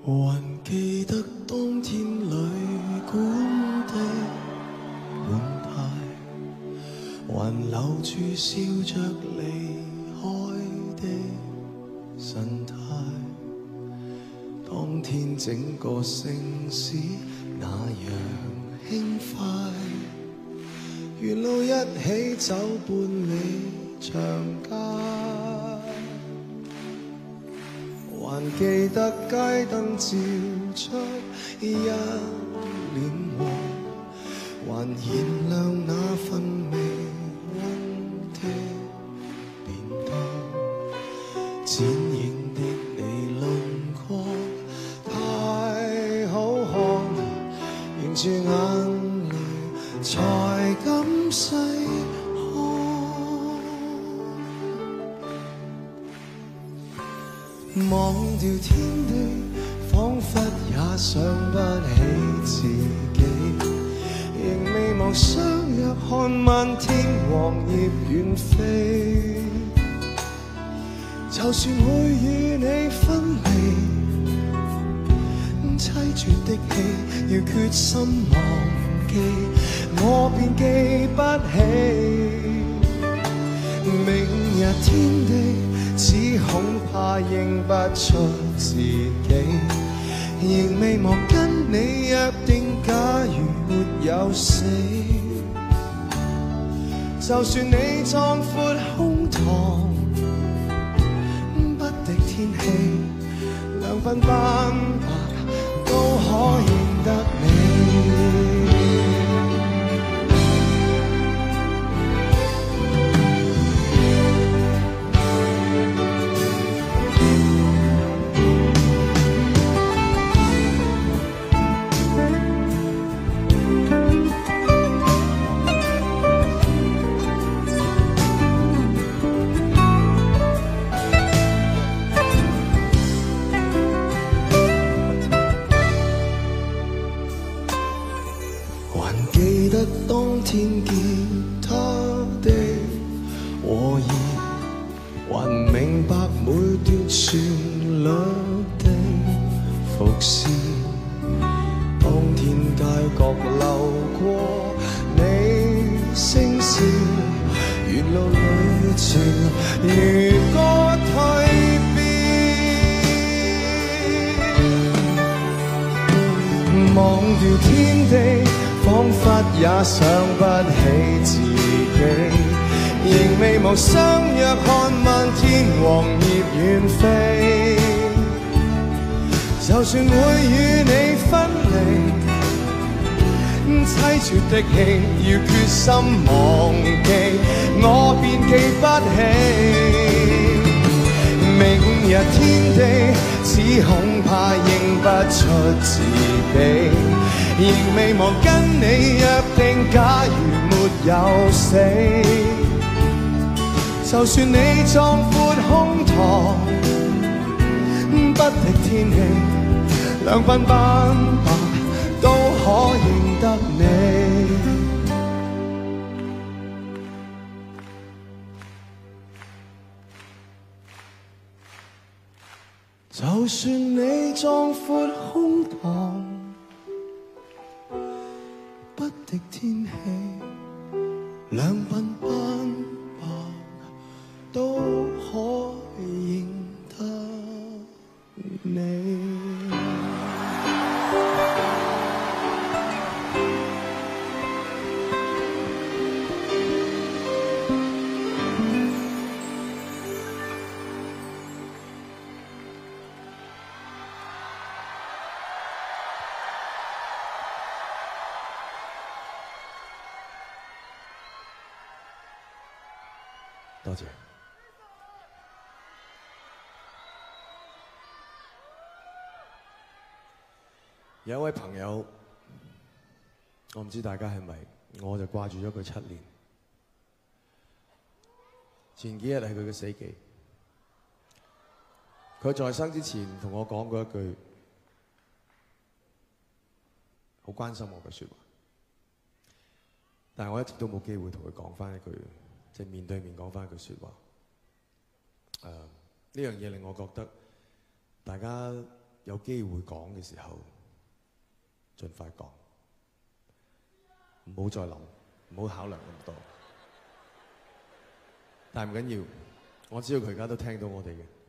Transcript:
還記得當天旅館的門牌，還留住笑着離開的神態。當天整個城市那樣輕快，沿路一起走半里長街。還記得街燈照出一臉黃，還燃亮那份微溫的便當。剪影的你輪廓太好看，凝住眼淚才敢細忘掉天地，彷彿也想不起自己，仍未忘相約看漫天黃葉遠飛。就算會與你分離，凄絕的戲要決心忘記，我便記不起。明日天地只恐怕認不出自己，仍未忘跟你約定，假如沒有死，就算你壯闊胸膛，不敵天氣，兩鬢斑白都可認得你。當天吉他的和弦，還明白每段旋律的伏線。當天街角流過你聲線，沿路旅程如歌蛻變，忘掉天地，彷彿也想不起自己，仍未忘相約看漫天黃葉遠飛。就算會與你分離，凄絕的戲要決心忘記，我便記不起。明日天地只恐怕認不出自己，仍未忘跟你約定，假如沒有死，就算你壯闊胸膛，不敵天氣，兩鬢斑白都可認得你。就算你壯闊胸膛，不敵天氣，兩鬢斑白都可認得你。多謝。有一位朋友，我唔知大家係咪，我就掛住咗佢7年。前幾日係佢嘅死忌，佢在生之前同我講過一句好關心我嘅説話，但係我一直都冇機會同佢講翻一句。即係面對面講翻一句説話，呢樣嘢令我覺得大家有機會講嘅時候，盡快講，唔好再諗，唔好考量咁多。但係唔緊要，我知道佢而家都聽到我哋嘅。